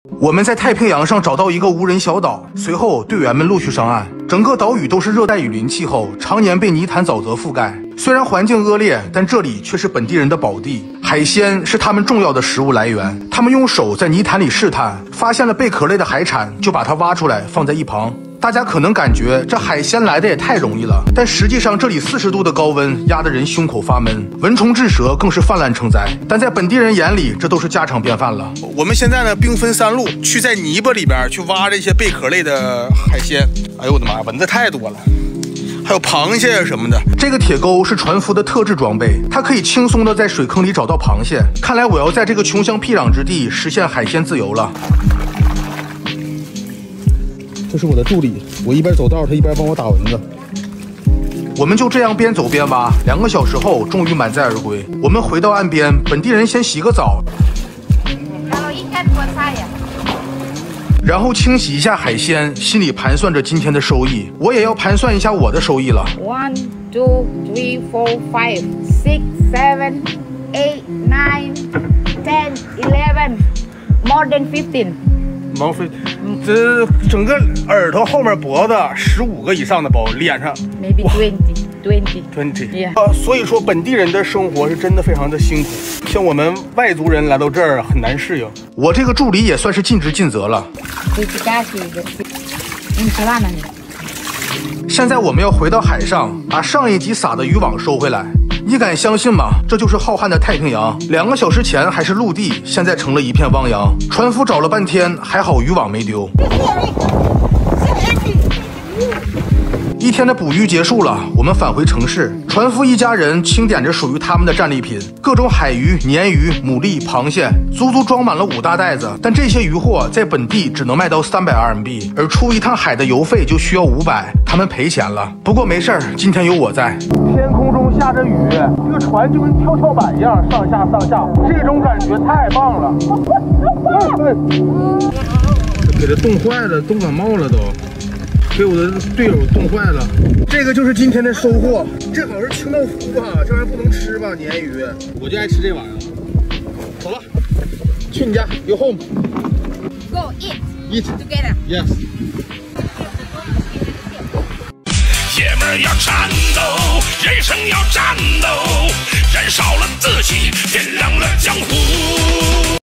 我们在太平洋上找到一个无人小岛，随后队员们陆续上岸。整个岛屿都是热带雨林气候，常年被泥潭沼泽覆盖。虽然环境恶劣，但这里却是本地人的宝地。海鲜是他们重要的食物来源。他们用手在泥潭里试探，发现了贝壳类的海产，就把它挖出来放在一旁。大家可能感觉这海鲜来的也太容易了，但实际上这里40度的高温压得人胸口发闷，蚊虫蛀蛇更是泛滥成灾。但在本地人眼里，这都是家常便饭了。 我们现在呢，兵分3路，去在泥巴里边去挖这些贝壳类的海鲜。哎呦我的妈呀，蚊子太多了，还有螃蟹什么的。 这个铁钩是船夫的特制装备，它可以轻松的在水坑里找到螃蟹。看来我要在这个穷乡僻壤之地实现海鲜自由了。 这是我的助理，我一边走道，他一边帮我打蚊子。 我们就这样边走边挖，2个小时后，终于满载而归。我们回到岸边，本地人先洗个澡，然后清洗一下海鲜，心里盘算着今天的收益。我也要盘算一下我的收益了。 1, 2, 3, 4, 5, 6, 7, 8, 9, 10, 11, more than 15. 毛飞，这整个耳朵后面脖子15个以上的包，脸上 maybe 20. Yeah. 所以说本地人的生活是真的非常的辛苦，像我们外族人来到这儿很难适应。 我这个助理也算是尽职尽责了。现在我们要回到海上，把上一集撒的渔网收回来。你敢相信吗？这就是浩瀚的太平洋。2个小时前还是陆地，现在成了一片汪洋。船夫找了半天，还好渔网没丢。一天的捕鱼结束了，我们返回城市。船夫一家人清点着属于他们的战利品，各种海鱼、鲶鱼、牡蛎、螃蟹，足足装满了5大袋子。但这些渔货在本地只能卖到300 RMB， 而出一趟海的油费就需要500，他们赔钱了。不过没事儿，今天有我在。天空中下着雨，这个船就跟跷跷板一样上下上下，这种感觉太棒了。给它冻坏了，冻感冒了都。给我的队友冻坏了，这个就是今天的收获。这好像是清道夫吧？这玩意儿不能吃吧？鲶鱼，我就爱吃这玩意儿。走了，去你家 ，You home. Go eat. Eat together. Yes. 爷们儿要战斗，人生要战斗，燃烧了自己，点亮了江湖。